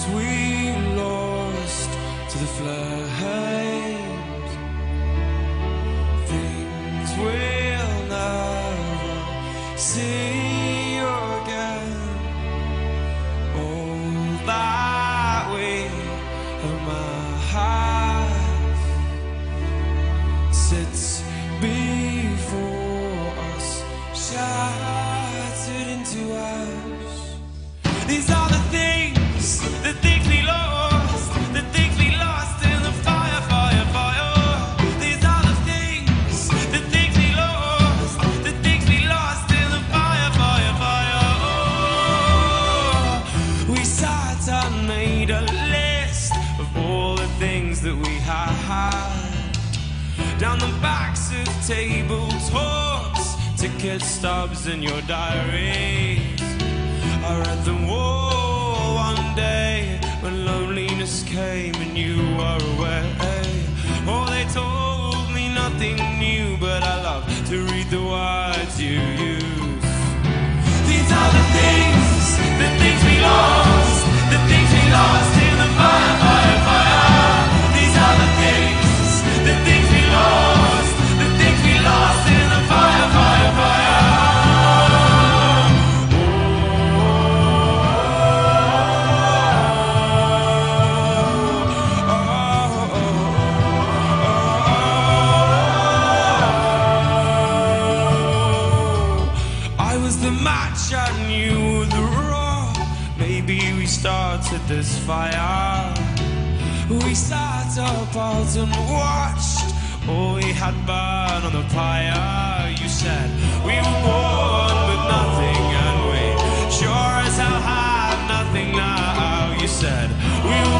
we lost to the flames, things we'll never see again. All that weight of my heart sits before us, shattered into ash. These are the things we lost, the things we lost in the fire, fire, fire. These are the things we lost, the things we lost in the fire, fire, fire. Oh, we sat and made a list of all the things that we had, down the backs of tabletops, ticket stubs in your diaries. I read them all one day when loneliness came and you were away. Oh, they told me nothing new, but I love to read the words you use. These are the things we lost, the things we lost in the fire, fire, fire. These are the things we lost, the things we lost in the fire, fire, fire. The match and you the raw. Maybe we started this fire. We sat apart and watched all we had burn on the pyre. You said we were born with nothing, and we sure as hell had nothing now. You said we were